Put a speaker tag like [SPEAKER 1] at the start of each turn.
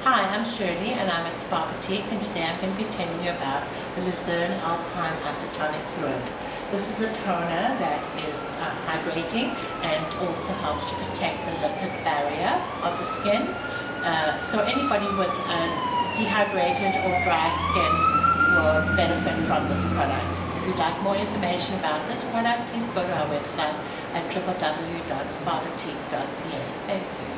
[SPEAKER 1] Hi, I'm Shirley and I'm at Spa Boutique, and today I'm going to be telling you about the Luzern Alpine Isotonic fluid. This is a toner that is hydrating and also helps to protect the lipid barrier of the skin. So anybody with dehydrated or dry skin will benefit from this product. If you'd like more information about this product, please go to our website at www.spaboutique.ca. Thank you.